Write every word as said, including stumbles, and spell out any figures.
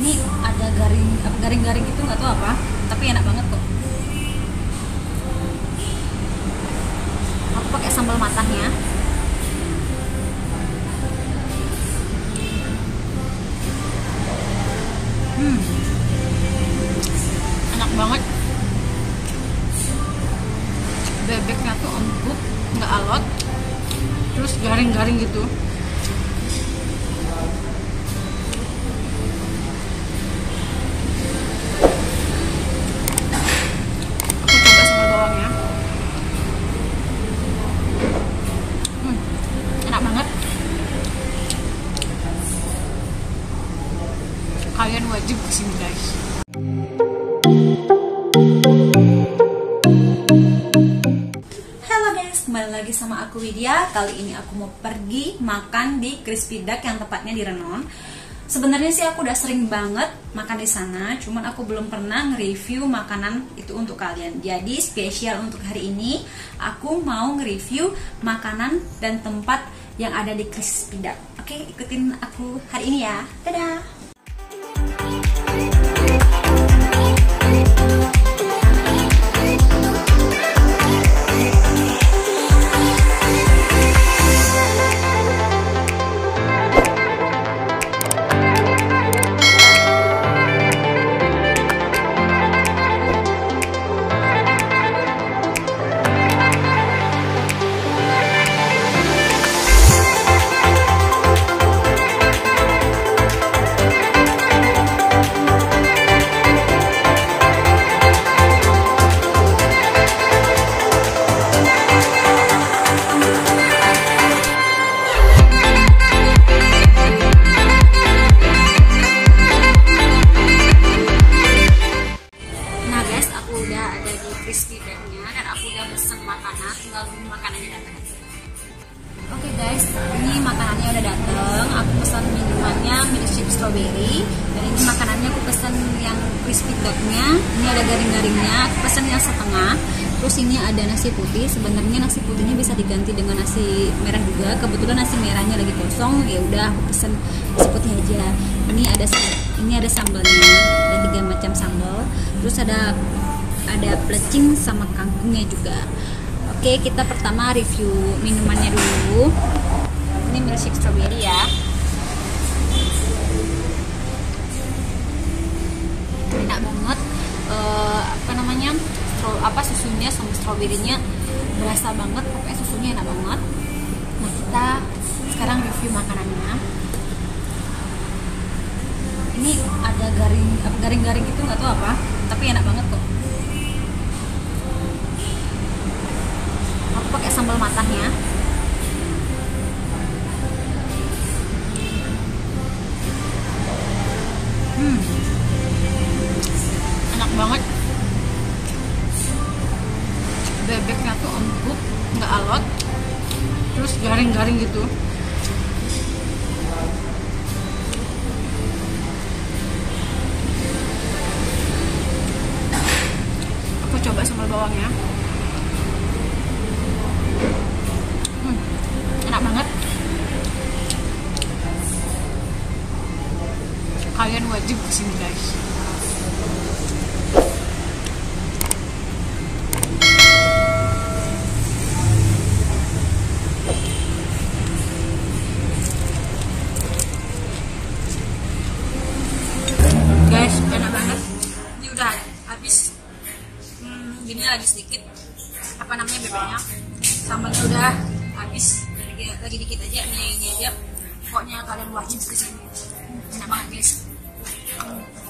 Ini ada garing garing-garing gitu, nggak tahu apa, tapi enak banget kok. Aku pakai sambal matahnya. Hmm, enak banget. Bebeknya tuh empuk, nggak alot, terus garing-garing gitu. Aku coba sambal bawangnya. Hmm, enak banget. Kalian wajib kesini guys. Kembali lagi sama aku Widya. Kali ini aku mau pergi makan di Crispy Duck yang tepatnya di Renon. Sebenarnya sih aku udah sering banget makan di sana, cuman aku belum pernah nge-review makanan itu untuk kalian. Jadi spesial untuk hari ini aku mau nge-review makanan dan tempat yang ada di Crispy Duck. Oke, ikutin aku hari ini ya. Dadah. Crispy Duck-nya dan aku udah pesen makanan, tinggal nunggu makanannya datang. Oke okay guys, ini makanannya udah datang. Aku pesan minumannya milkshake strawberry dan ini makanannya aku pesan yang Crispy Duck-nya. Ini ada garing-garingnya. Aku pesan yang setengah. Terus ini ada nasi putih. Sebenarnya nasi putihnya bisa diganti dengan nasi merah juga. Kebetulan nasi merahnya lagi kosong, ya udah aku pesan nasi putih aja. Ini ada ini ada sambalnya, ada tiga macam sambal. Terus ada ada plecing sama kangkungnya juga. Oke, kita pertama review minumannya dulu. Ini milkshake strawberry ya. Enak banget. Uh, apa namanya? Stro, apa susunya sama stroberinya berasa banget. Pokoknya susunya enak banget. Nah, kita sekarang review makanannya. Ini ada garing garing-garing gitu, nggak tahu apa, tapi enak banget kok. Aku pakai sambal matahnya. Hmm, enak banget. Bebeknya tuh empuk, nggak alot, terus garing-garing gitu. Aku coba sambal bawangnya. Banget. Kalian wajib kesini guys. Guys, enak banget. Ini udah habis. Hmm, gini lagi sedikit. Apa namanya bebeknya? Sambalnya udah habis. Lagi dikit aja, ini aja. Pokoknya kalian wajib kesini. Enak banget guys.